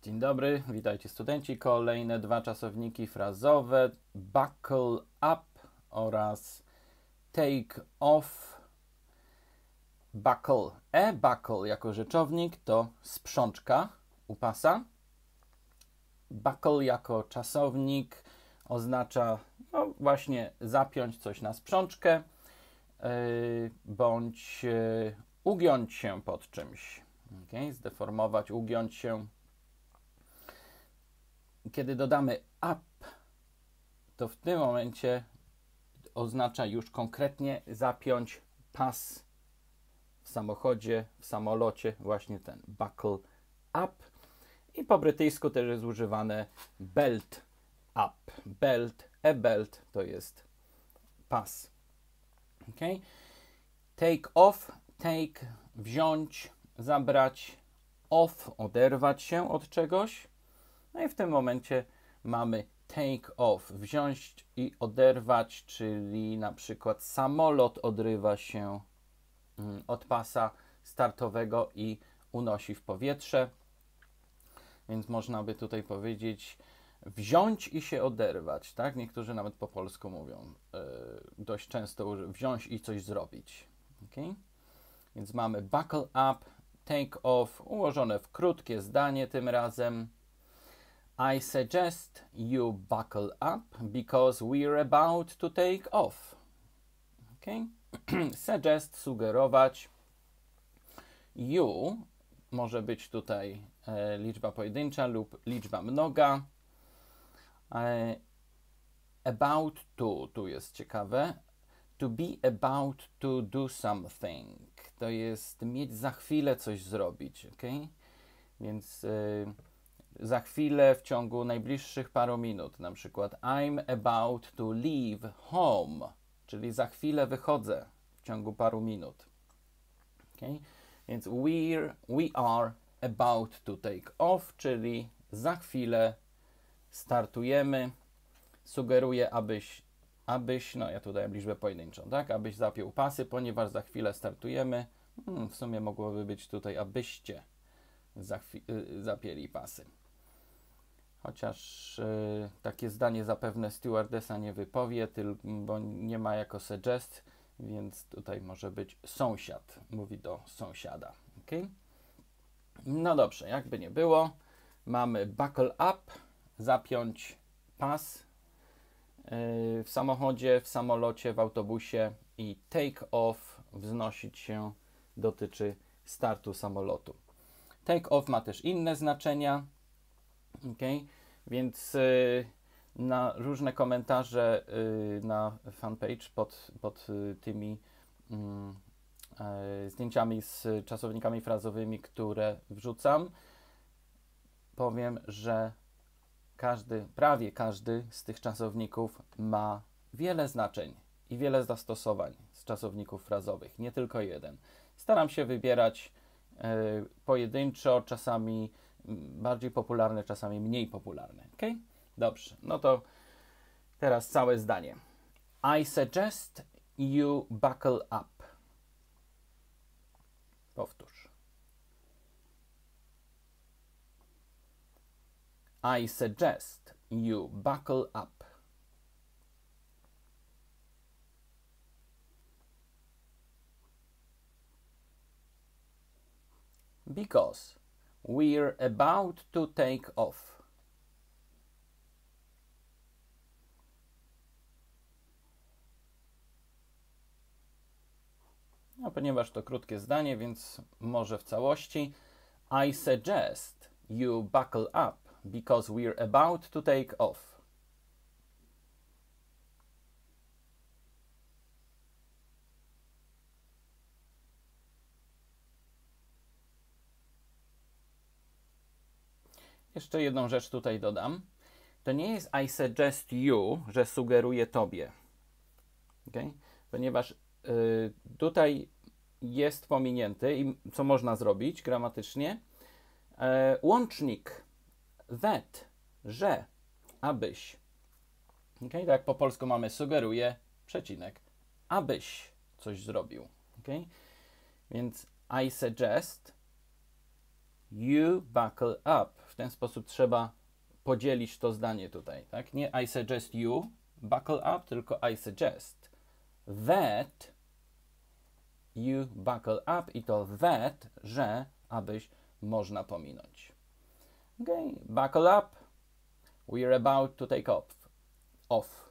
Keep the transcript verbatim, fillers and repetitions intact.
Dzień dobry, witajcie studenci. Kolejne dwa czasowniki frazowe buckle up oraz take off. Buckle. E buckle jako rzeczownik to sprzączka u pasa. Buckle jako czasownik oznacza no właśnie zapiąć coś na sprzączkę yy, bądź yy, ugiąć się pod czymś. Okay? Zdeformować, ugiąć się. Kiedy dodamy up, to w tym momencie oznacza już konkretnie zapiąć pas w samochodzie, w samolocie, właśnie ten buckle up. I po brytyjsku też jest używane belt up. Belt, a belt to jest pas. Okay? Take off, take, wziąć, zabrać, off, oderwać się od czegoś. No i w tym momencie mamy take off, wziąć i oderwać, czyli na przykład samolot odrywa się od pasa startowego i unosi w powietrze. Więc można by tutaj powiedzieć wziąć i się oderwać, tak? Niektórzy nawet po polsku mówią yy, dość często wziąć i coś zrobić. Okay? Więc mamy buckle up, take off, ułożone w krótkie zdanie tym razem. I suggest you buckle up because we're about to take off. Okay? Suggest, sugerować. You może być tutaj e, liczba pojedyncza lub liczba mnoga. E, about to, tu jest ciekawe. To be about to do something. To jest mieć za chwilę coś zrobić. Okay? Więc e, za chwilę w ciągu najbliższych paru minut, na przykład I'm about to leave home, czyli za chwilę wychodzę w ciągu paru minut. Okay? Więc we're, we are about to take off, czyli za chwilę startujemy. Sugeruję, abyś, abyś, no ja tu daję liczbę pojedynczą, tak? Abyś zapiął pasy, ponieważ za chwilę startujemy. Hmm, w sumie mogłoby być tutaj, abyście za chwi- zapięli pasy. Chociaż y, takie zdanie zapewne stewardesa nie wypowie, tyl, bo nie ma jako suggest, więc tutaj może być sąsiad. Mówi do sąsiada. Okay? No dobrze, jakby nie było, mamy buckle up, zapiąć pas y, w samochodzie, w samolocie, w autobusie i take off, wznosić się, dotyczy startu samolotu. Take off ma też inne znaczenia. Okay? Więc y, na różne komentarze y, na fanpage pod, pod y, tymi y, y, zdjęciami z czasownikami frazowymi, które wrzucam, powiem, że każdy, prawie każdy z tych czasowników ma wiele znaczeń i wiele zastosowań z czasowników frazowych, nie tylko jeden. Staram się wybierać y, pojedynczo, czasami bardziej popularne, czasami mniej popularne. Ok? Dobrze, no to teraz całe zdanie. I suggest you buckle up. Powtórz. I suggest you buckle up. Because we're about to take off. No, ponieważ to krótkie zdanie, więc może w całości. I suggest you buckle up because we're about to take off. Jeszcze jedną rzecz tutaj dodam. To nie jest I suggest you, że sugeruję tobie. Okay? Ponieważ y, tutaj jest pominięty i co można zrobić gramatycznie? E, łącznik that, że, abyś. Okay? Tak jak po polsku mamy sugeruję, przecinek, abyś coś zrobił. Okay? Więc I suggest you buckle up. W ten sposób trzeba podzielić to zdanie tutaj, tak? Nie I suggest you buckle up, tylko I suggest that you buckle up i to that, że, abyś można pominąć. Okay, buckle up. We're about to take off. Off.